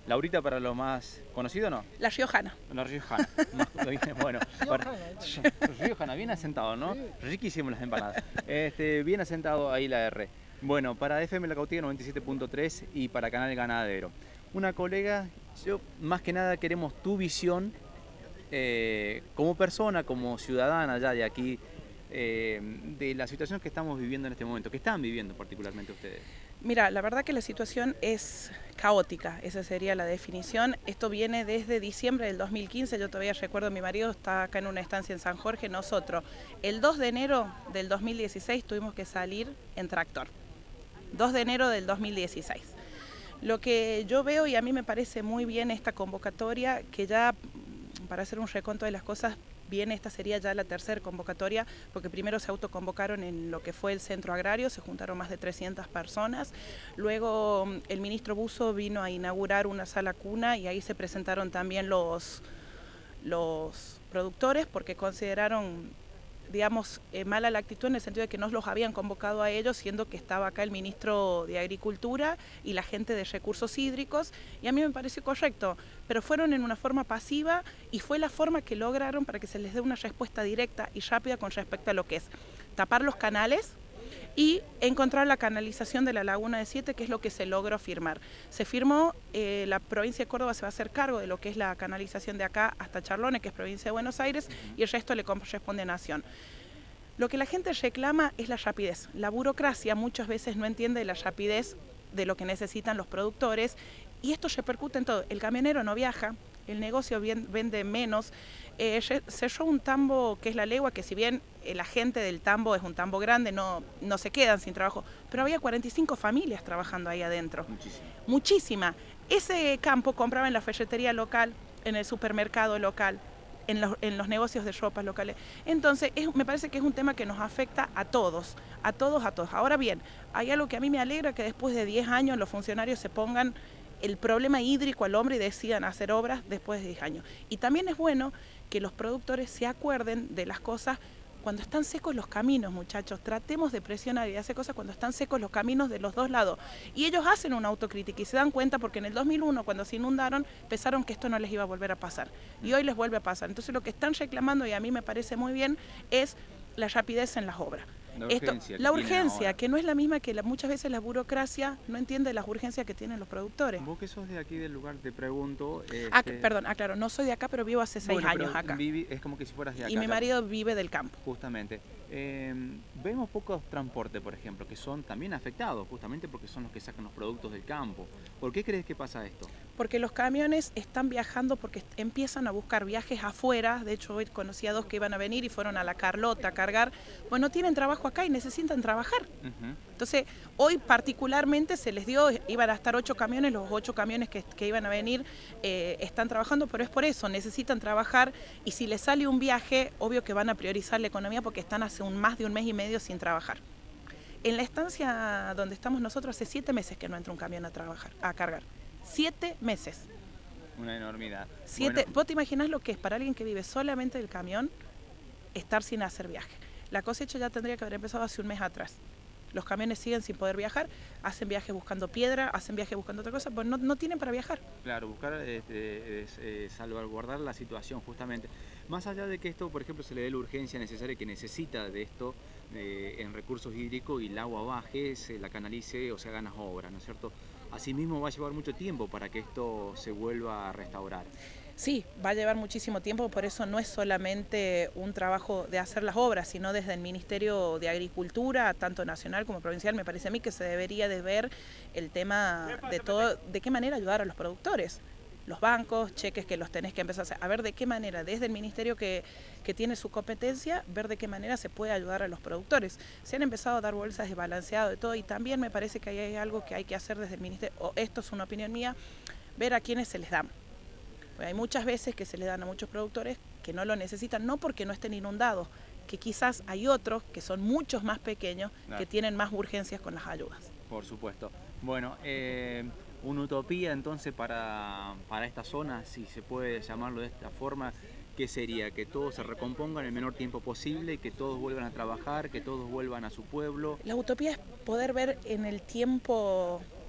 Laurita para lo más conocido, ¿no? La riojana. La riojana. Bueno, riojana, bien asentado, ¿no? Riquísimo las empanadas. Bien asentado ahí la R. Bueno, para FM La Cautiga 97.3 y para Canal Ganadero. Una colega, yo más que nada queremos tu visión como persona, como ciudadana ya de aquí, de la situación que estamos viviendo en este momento, que están viviendo particularmente ustedes. Mira, la verdad que la situación es caótica, esa sería la definición. Esto viene desde diciembre del 2015, yo todavía recuerdo, mi marido está acá en una estancia en San Jorge, nosotros el 2 de enero del 2016 tuvimos que salir en tractor. 2 de enero del 2016. Lo que yo veo, y a mí me parece muy bien esta convocatoria, que ya, para hacer un recuento de las cosas, bien, esta sería ya la tercera convocatoria, porque primero se autoconvocaron en lo que fue el centro agrario, se juntaron más de 300 personas, luego el ministro Buzo vino a inaugurar una sala cuna y ahí se presentaron también los productores, porque consideraron, digamos, mala la actitud en el sentido de que no los habían convocado a ellos, siendo que estaba acá el ministro de Agricultura y la gente de Recursos Hídricos, y a mí me pareció correcto, pero fueron en una forma pasiva y fue la forma que lograron para que se les dé una respuesta directa y rápida con respecto a lo que es tapar los canales y encontrar la canalización de la Laguna de Siete, que es lo que se logró firmar. Se firmó, la provincia de Córdoba se va a hacer cargo de lo que es la canalización de acá hasta Charlones, que es provincia de Buenos Aires, y el resto le corresponde a Nación. Lo que la gente reclama es la rapidez. La burocracia muchas veces no entiende la rapidez de lo que necesitan los productores, y esto repercute en todo. El camionero no viaja, el negocio vende menos. Cerró un tambo que es La Legua, que si bien la gente del tambo es un tambo grande, no se quedan sin trabajo, pero había 45 familias trabajando ahí adentro. Muchísima. Ese campo compraba en la ferretería local, en el supermercado local, en los negocios de ropas locales. Entonces, me parece que es un tema que nos afecta a todos, a todos, a todos. Ahora bien, hay algo que a mí me alegra, que después de 10 años los funcionarios se pongan el problema hídrico al hombro y decidan hacer obras después de 10 años. Y también es bueno que los productores se acuerden de las cosas cuando están secos los caminos, muchachos. Tratemos de presionar y de hacer cosas cuando están secos los caminos de los dos lados. Y ellos hacen una autocrítica y se dan cuenta, porque en el 2001, cuando se inundaron, pensaron que esto no les iba a volver a pasar. Y hoy les vuelve a pasar. Entonces lo que están reclamando, y a mí me parece muy bien, es la rapidez en las obras. La urgencia, que no es la misma que muchas veces la burocracia no entiende las urgencias que tienen los productores. Vos que sos de aquí del lugar, te pregunto... Perdón, aclaro, no soy de acá, pero vivo hace 6 años acá. Es como que si fueras de acá. Y mi marido vive del campo. Justamente. Vemos pocos transportes, por ejemplo, que son también afectados, justamente porque son los que sacan los productos del campo. ¿Por qué crees que pasa esto? Porque los camiones están viajando, porque empiezan a buscar viajes afuera. De hecho, hoy conocí a 2 que iban a venir y fueron a la Carlota a cargar. Pues no tienen trabajo acá y necesitan trabajar. Entonces, hoy particularmente se les dio, iban a estar 8 camiones, los 8 camiones que iban a venir están trabajando, pero es por eso, necesitan trabajar, y si les sale un viaje, obvio que van a priorizar la economía porque están hace más de un mes y medio sin trabajar. En la estancia donde estamos nosotros hace 7 meses que no entra un camión a trabajar, a cargar. 7 meses. Una enormidad. Bueno. ¿Vos te imaginás lo que es para alguien que vive solamente del camión estar sin hacer viaje? La cosecha ya tendría que haber empezado hace un mes atrás. Los camiones siguen sin poder viajar, hacen viajes buscando piedra, hacen viajes buscando otra cosa, pues no tienen para viajar. Claro, buscar salvaguardar la situación, justamente. Más allá de que esto, por ejemplo, se le dé la urgencia necesaria que necesita de esto en recursos hídricos, y el agua baje, se la canalice o se hagan las obras, ¿no es cierto? Asimismo va a llevar mucho tiempo para que esto se vuelva a restaurar. Sí, va a llevar muchísimo tiempo, por eso no es solamente un trabajo de hacer las obras, sino desde el Ministerio de Agricultura, tanto nacional como provincial, me parece a mí que se debería de ver el tema de todo, de qué manera ayudar a los productores. Los bancos, cheques que los tenés que empezar a hacer, a ver de qué manera, desde el ministerio que tiene su competencia, ver de qué manera se puede ayudar a los productores. Se han empezado a dar bolsas de balanceado de todo, y también me parece que hay algo que hay que hacer desde el ministerio, o esto es una opinión mía, ver a quiénes se les dan. Hay muchas veces que se le dan a muchos productores que no lo necesitan, no porque no estén inundados, que quizás hay otros que son muchos más pequeños, que tienen más urgencias con las ayudas. Por supuesto. Bueno, una utopía entonces para esta zona, si se puede llamarlo de esta forma, ¿qué sería? Que todos se recompongan en el menor tiempo posible, que todos vuelvan a trabajar, que todos vuelvan a su pueblo. La utopía es poder ver en el tiempo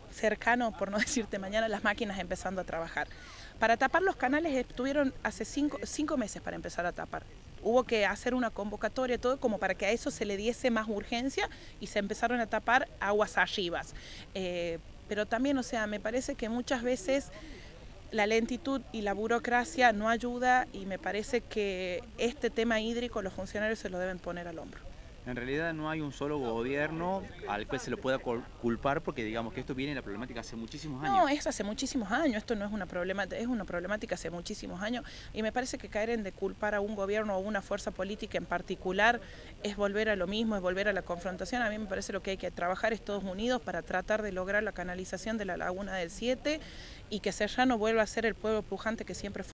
cercano, por no decirte mañana, las máquinas empezando a trabajar. Para tapar los canales estuvieron hace cinco meses para empezar a tapar. Hubo que hacer una convocatoria, todo como para que a eso se le diese más urgencia y se empezaron a tapar aguas arribas. Pero también, o sea, me parece que muchas veces la lentitud y la burocracia no ayuda y me parece que este tema hídrico los funcionarios se lo deben poner al hombro. En realidad no hay un solo gobierno al cual se lo pueda culpar porque digamos que esto viene de la problemática hace muchísimos años. No, es hace muchísimos años, esto no es una problemática, es una problemática hace muchísimos años y me parece que caer en de culpar a un gobierno o a una fuerza política en particular es volver a lo mismo, es volver a la confrontación. A mí me parece lo que hay que trabajar es todos unidos para tratar de lograr la canalización de la Laguna del 7 y que Serrano vuelva a ser el pueblo pujante que siempre fue.